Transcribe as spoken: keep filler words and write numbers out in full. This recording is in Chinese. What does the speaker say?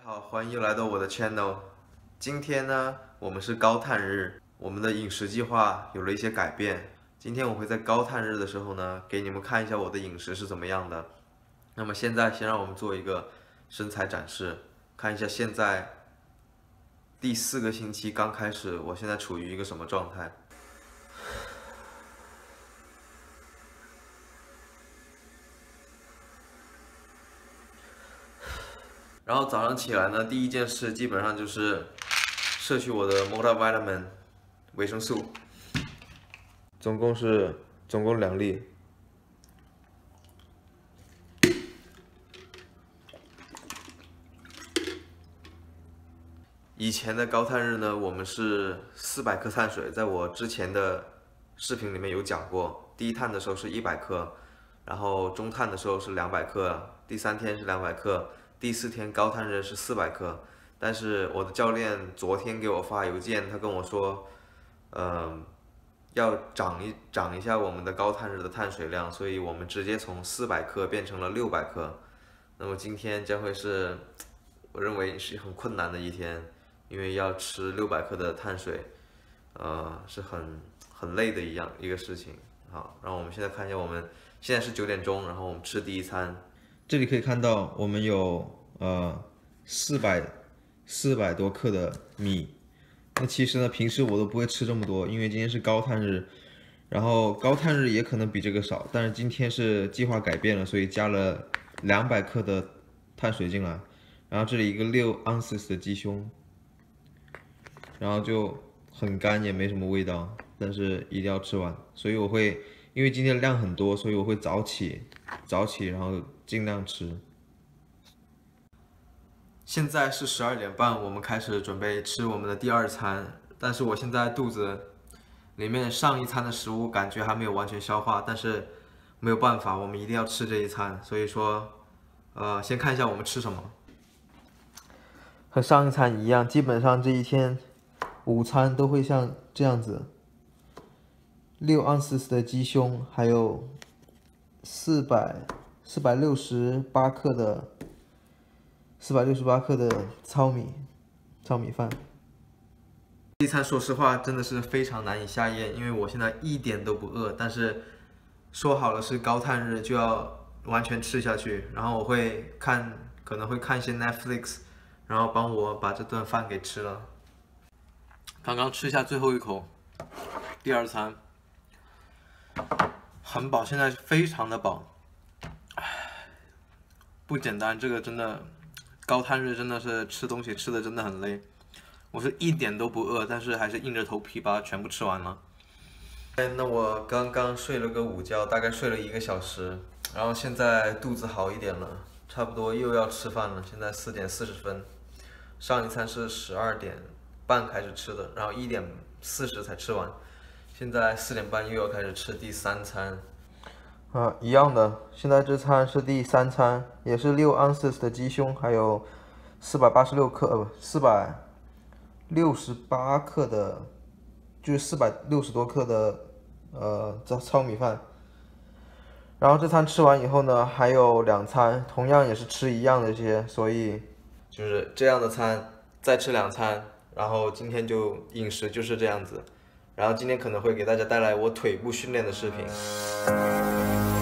好，欢迎又来到我的 channel。今天呢，我们是高碳日，我们的饮食计划有了一些改变。今天我会在高碳日的时候呢，给你们看一下我的饮食是怎么样的。那么现在先让我们做一个身材展示，看一下现在第四个星期刚开始，我现在处于一个什么状态。然后早上起来呢，第一件事基本上就是摄取我的 multivitamin 维生素，总共是总共两粒。以前的高碳日呢，我们是四百克碳水，在我之前的视频里面有讲过，低碳的时候是一百克，然后中碳的时候是两百克，第三天是两百克。第四天高碳日是四百克，但是我的教练昨天给我发邮件，他跟我说，嗯，要涨一涨一下我们的高碳日的碳水量，所以我们直接从四百克变成了六百克。那么今天将会是我认为是很困难的一天，因为要吃六百克的碳水，呃，是很很累的一样一个事情。好，然后我们现在看一下，我们现在是九点钟，然后我们吃第一餐。这里可以看到，我们有呃四百四百多克的米。那其实呢，平时我都不会吃这么多，因为今天是高碳日，然后高碳日也可能比这个少，但是今天是计划改变了，所以加了两百克的碳水进来。然后这里一个六盎司的鸡胸，然后就很干，也没什么味道，但是一定要吃完。所以我会，因为今天量很多，所以我会早起，早起，然后尽量吃。现在是十二点半，我们开始准备吃我们的第二餐。但是我现在肚子里面上一餐的食物感觉还没有完全消化，但是没有办法，我们一定要吃这一餐。所以说，呃，先看一下我们吃什么。和上一餐一样，基本上这一天午餐都会像这样子，六盎司的鸡胸，还有四百四百六十八克的四百六十八克的糙米糙米饭。这一餐说实话真的是非常难以下咽，因为我现在一点都不饿，但是说好了是高碳日就要完全吃下去，然后我会看可能会看一些 Netflix， 然后帮我把这顿饭给吃了。刚刚吃下最后一口，第二餐很饱，现在非常的饱，不简单，这个真的高碳日真的是吃东西吃的真的很累，我是一点都不饿，但是还是硬着头皮把它全部吃完了。那我刚刚睡了个午觉，大概睡了一个小时，然后现在肚子好一点了，差不多又要吃饭了。现在四点四十分，上一餐是十二点半开始吃的，然后一点四十才吃完，现在四点半又要开始吃第三餐。啊，一样的，现在这餐是第三餐，也是六盎司的鸡胸，还有四百八十六克，呃不，四百六十八克的，就是四百六十多克的呃糙糙米饭。然后这餐吃完以后呢，还有两餐，同样也是吃一样的这些，所以就是这样的餐，再吃两餐，然后今天就饮食就是这样子。然后今天可能会给大家带来我腿部训练的视频。